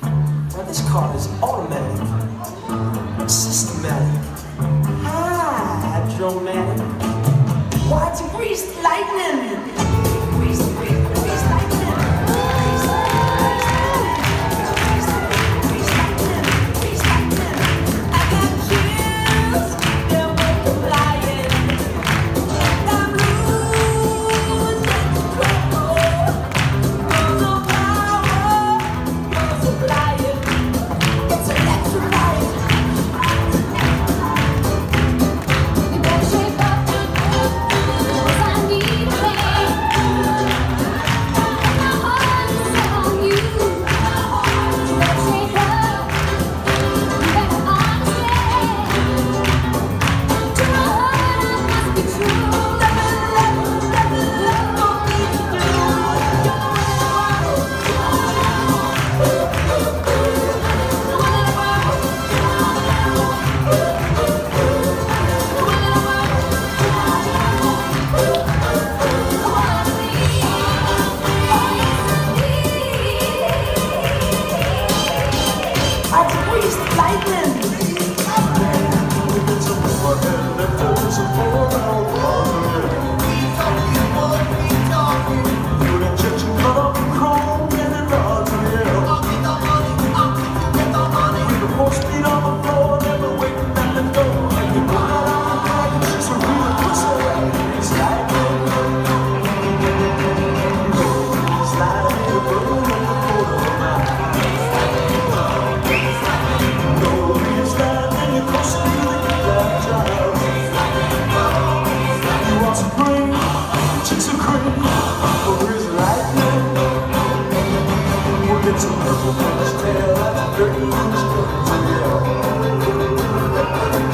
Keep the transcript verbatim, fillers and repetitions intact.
Now this car is automatic, systematic, hydromatic. Why, it's a greased lightning. Greased, greased, greased lightning. Greased, greased, greased lightning. Greased lightning. I got chills, they're multiplying. And I'm losing control. There's no power multiplying. It's electrifying. You better shape up, 'cause I need a man. My heart is set on you. You better shape up, you better understand. To my heart I must be true. Love, love, love, love don't need to do. You're the one in the world. The one in the world. The one in the world. That's a greased lightning. Some purple tail, that's dirty,